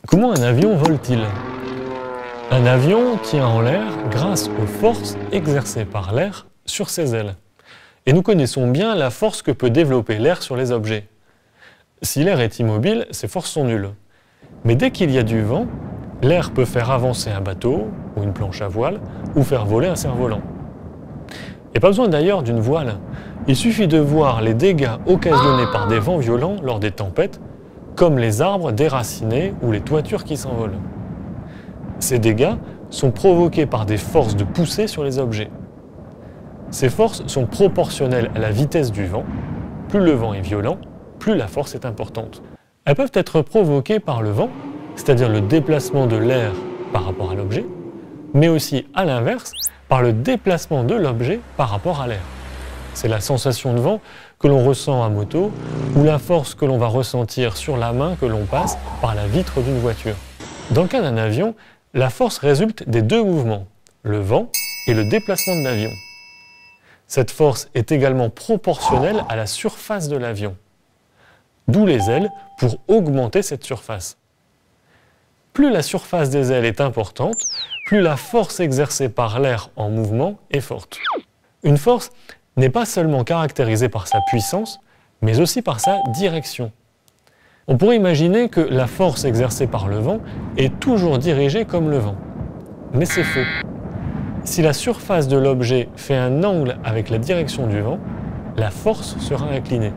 Comment un avion vole-t-il? Un avion tient en l'air grâce aux forces exercées par l'air sur ses ailes. Et nous connaissons bien la force que peut développer l'air sur les objets. Si l'air est immobile, ces forces sont nulles. Mais dès qu'il y a du vent, l'air peut faire avancer un bateau ou une planche à voile ou faire voler un cerf-volant. Il n'y a pas besoin d'ailleurs d'une voile. Il suffit de voir les dégâts occasionnés par des vents violents lors des tempêtes, comme les arbres déracinés ou les toitures qui s'envolent. Ces dégâts sont provoqués par des forces de poussée sur les objets. Ces forces sont proportionnelles à la vitesse du vent. Plus le vent est violent, plus la force est importante. Elles peuvent être provoquées par le vent, c'est-à-dire le déplacement de l'air par rapport à l'objet, mais aussi à l'inverse, par le déplacement de l'objet par rapport à l'air. C'est la sensation de vent que l'on ressent à moto ou la force que l'on va ressentir sur la main que l'on passe par la vitre d'une voiture. Dans le cas d'un avion, la force résulte des deux mouvements, le vent et le déplacement de l'avion. Cette force est également proportionnelle à la surface de l'avion, d'où les ailes pour augmenter cette surface. Plus la surface des ailes est importante, plus la force exercée par l'air en mouvement est forte. Une force n'est pas seulement caractérisée par sa puissance, mais aussi par sa direction. On pourrait imaginer que la force exercée par le vent est toujours dirigée comme le vent. Mais c'est faux. Si la surface de l'objet fait un angle avec la direction du vent, la force sera inclinée.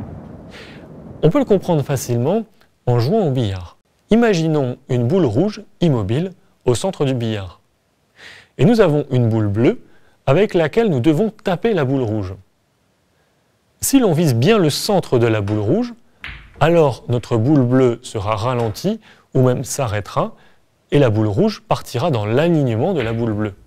On peut le comprendre facilement en jouant au billard. Imaginons une boule rouge immobile au centre du billard. Et nous avons une boule bleue avec laquelle nous devons taper la boule rouge. Si l'on vise bien le centre de la boule rouge, alors notre boule bleue sera ralentie ou même s'arrêtera et la boule rouge partira dans l'alignement de la boule bleue.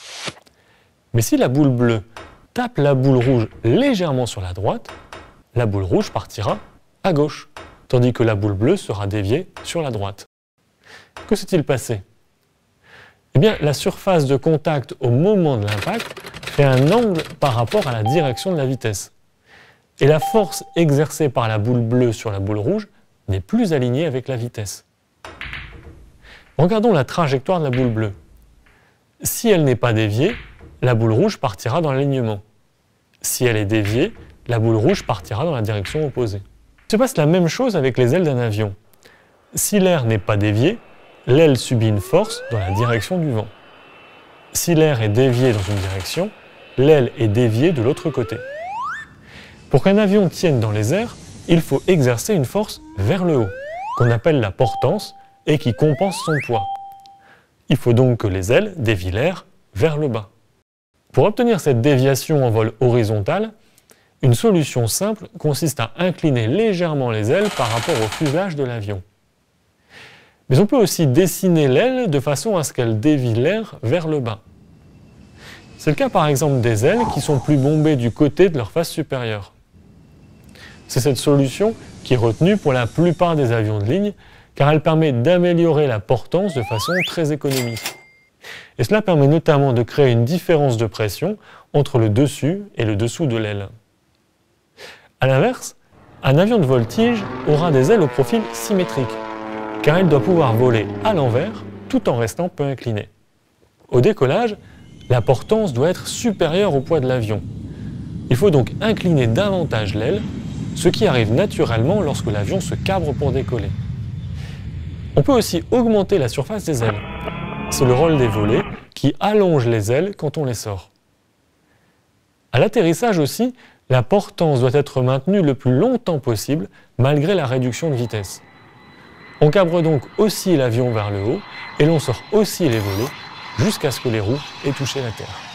Mais si la boule bleue tape la boule rouge légèrement sur la droite, la boule rouge partira à gauche, tandis que la boule bleue sera déviée sur la droite. Que s'est-il passé? Eh bien, la surface de contact au moment de l'impact fait un angle par rapport à la direction de la vitesse. Et la force exercée par la boule bleue sur la boule rouge n'est plus alignée avec la vitesse. Regardons la trajectoire de la boule bleue. Si elle n'est pas déviée, la boule rouge partira dans l'alignement. Si elle est déviée, la boule rouge partira dans la direction opposée. Il se passe la même chose avec les ailes d'un avion. Si l'air n'est pas dévié, l'aile subit une force dans la direction du vent. Si l'air est dévié dans une direction, l'aile est déviée de l'autre côté. Pour qu'un avion tienne dans les airs, il faut exercer une force vers le haut, qu'on appelle la portance et qui compense son poids. Il faut donc que les ailes dévient l'air vers le bas. Pour obtenir cette déviation en vol horizontal, une solution simple consiste à incliner légèrement les ailes par rapport au fuselage de l'avion. Mais on peut aussi dessiner l'aile de façon à ce qu'elle dévie l'air vers le bas. C'est le cas par exemple des ailes qui sont plus bombées du côté de leur face supérieure. C'est cette solution qui est retenue pour la plupart des avions de ligne car elle permet d'améliorer la portance de façon très économique. Et cela permet notamment de créer une différence de pression entre le dessus et le dessous de l'aile. A l'inverse, un avion de voltige aura des ailes au profil symétrique, car il doit pouvoir voler à l'envers tout en restant peu incliné. Au décollage, la portance doit être supérieure au poids de l'avion. Il faut donc incliner davantage l'aile, ce qui arrive naturellement lorsque l'avion se cabre pour décoller. On peut aussi augmenter la surface des ailes. C'est le rôle des volets qui allonge les ailes quand on les sort. À l'atterrissage aussi, la portance doit être maintenue le plus longtemps possible malgré la réduction de vitesse. On cabre donc aussi l'avion vers le haut et l'on sort aussi les volets jusqu'à ce que les roues aient touché la terre.